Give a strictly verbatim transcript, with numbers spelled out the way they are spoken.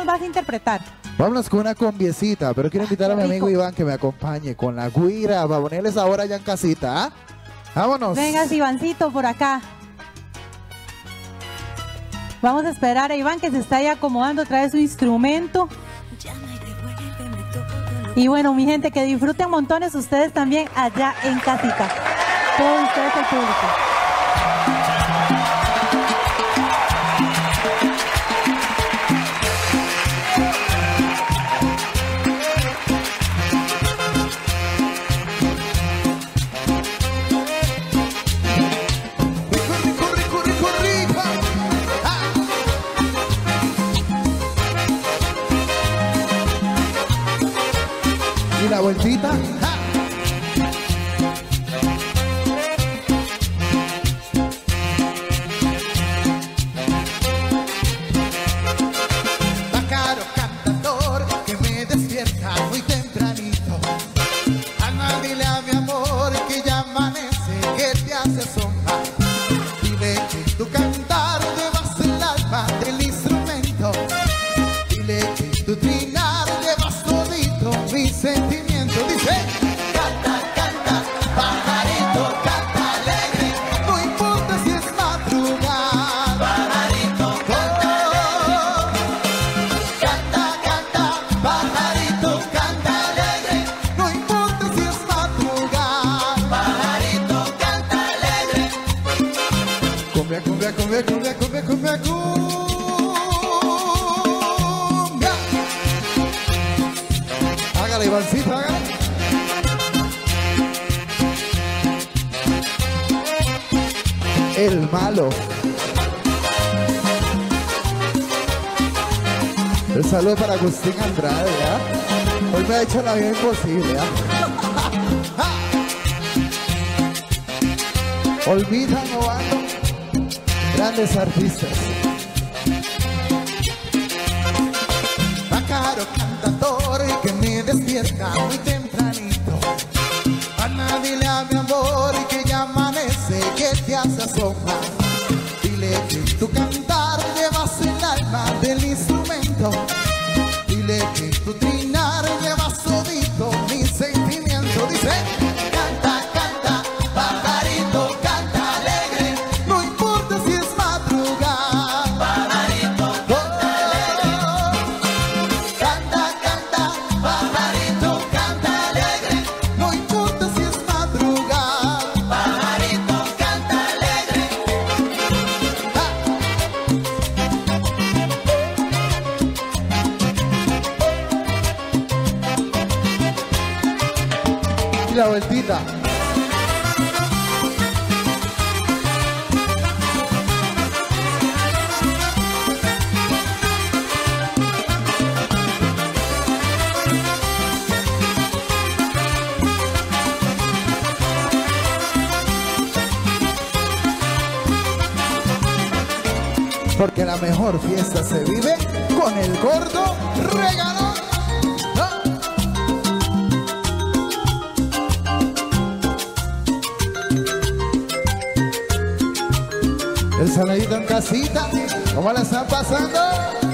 vas a interpretar? Vámonos con una combiecita, pero quiero invitar a mi amigo Iván que me acompañe con la guira para ponerles ahora ya en casita, ¿ah? Vámonos. Vengas, Ivancito, por acá. Vamos a esperar a Iván que se está ahí acomodando, trae su instrumento. Y bueno, mi gente, que disfruten montones ustedes también allá en casita. Todos ustedes, el público. Y la vueltita. ¡Ja! Pájaro cantador que me despierta muy tempranito. Alma, dile a mi amor que ya amanece, que te hace sombra. Dile que tu cantar llevas el alma del instrumento. Dile que tu trinar llevas todito mi sentimiento. Dice, canta, canta, pajarito, canta alegre. No importa si es madrugada. Pajarito, canta alegre. Canta, canta, pajarito, canta alegre. No importa si es madrugada. Pajarito, canta alegre. Cumbia, cumbia, cumbia, cumbia, cumbia, cumbia, cumbia. Hágale, Ivancito, hágale. El malo. Un saludo para Agustín Andrade, ¿ya? Hoy me ha hecho la vida imposible, ¿ya? Olvida Novano, grandes artistas. Pájaro cantador que me despierta muy tempranito. Ana, dile a mi amor que ya amanece, que te hace asombrar. Dile que tu cantar llevas el alma del instrumento. Dile que tu trinar llevas todito mi sentimiento. Dice, canta, canta, pajarito, canta alegre. No importa si es madrugada. Pajarito, canta alegre. Canta, canta, pajarito, canta alegre. No importa si es madrugada. Pajarito, canta alegre. ¡Ah! Y la vueltita. Porque la mejor fiesta se vive con el gordo regalón. ¡Ah! El saladito en casita, ¿cómo la están pasando?